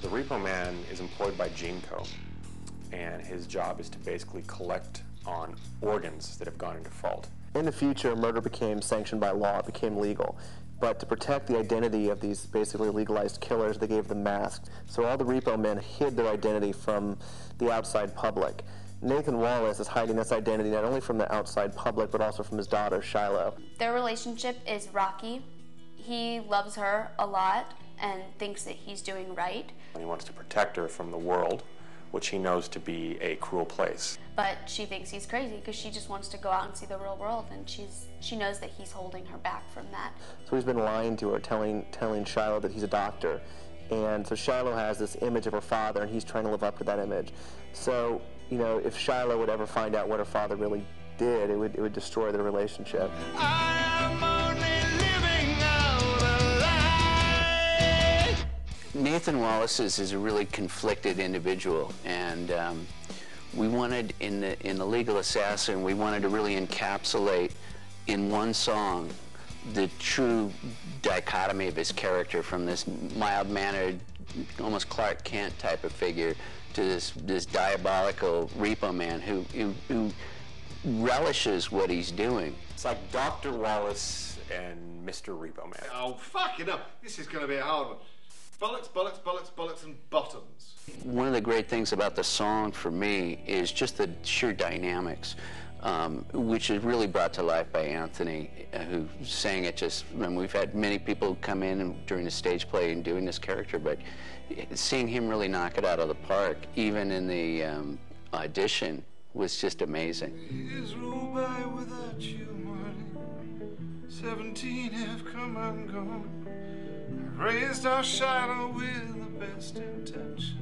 The Repo Man is employed by Geneco, and his job is to basically collect on organs that have gone into fault. In the future, murder became sanctioned by law, it became legal. But to protect the identity of these basically legalized killers, they gave them masks. So all the Repo Men hid their identity from the outside public. Nathan Wallace is hiding this identity not only from the outside public, but also from his daughter, Shiloh. Their relationship is rocky. He loves her a lot and thinks that he's doing right. He wants to protect her from the world, which he knows to be a cruel place. But she thinks he's crazy because she just wants to go out and see the real world, and she knows that he's holding her back from that. So he's been lying to her, telling Shiloh that he's a doctor. And so Shiloh has this image of her father, and he's trying to live up to that image. So, you know, if Shiloh would ever find out what her father really did, it would destroy their relationship. Nathan Wallace is a really conflicted individual, and we wanted, in the Legal Assassin, we wanted to really encapsulate in one song the true dichotomy of his character, from this mild-mannered, almost Clark Kent type of figure to this diabolical Repo Man who relishes what he's doing. It's like Dr. Wallace and Mr. Repo Man. Oh, fucking up. This is going to be a hard one. Bullets, bullets, bullets, bullets, and bottoms. One of the great things about the song for me is just the sheer dynamics, which is really brought to life by Anthony, who sang it just, and we've had many people come in during the stage play and doing this character, but seeing him really knock it out of the park, even in the audition, was just amazing. Years roll by without you, Marty. 17 have come and gone. Raised our shadow with the best intentions.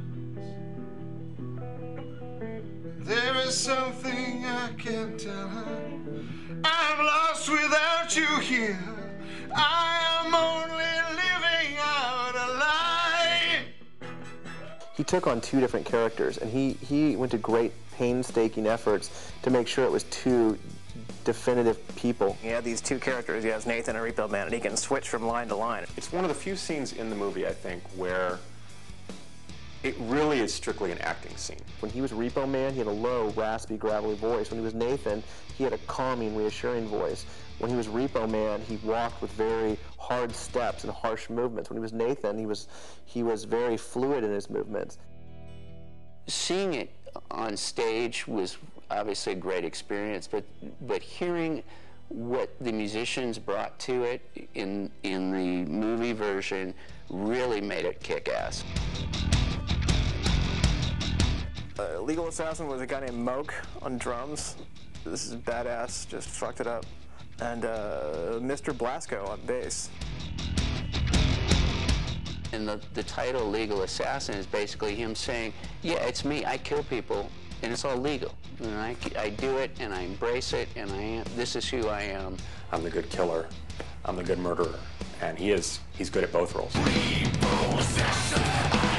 There is something I can't tell her. I'm lost without you here. I am only living out a lie. He took on two different characters, and he went to great painstaking efforts to make sure it was two definitive people. He had these two characters. He has Nathan and Repo Man, and he can switch from line to line. It's one of the few scenes in the movie, I think, where it really is strictly an acting scene. When he was Repo Man, he had a low, raspy, gravelly voice. When he was Nathan, he had a calming, reassuring voice. When he was Repo Man, he walked with very hard steps and harsh movements. When he was Nathan, he was very fluid in his movements. Seeing it on stage was obviously a great experience, but hearing what the musicians brought to it in the movie version really made it kick-ass. Legal Assassin was a guy named Moke on drums. This is badass, just fucked it up. And Mr. Blasco on bass. And the title Legal Assassin is basically him saying, yeah, it's me, I kill people, and it's all legal. And I do it, and I embrace it, and this is who I am. I'm the good killer, I'm the good murderer, and he's good at both roles. Repossession.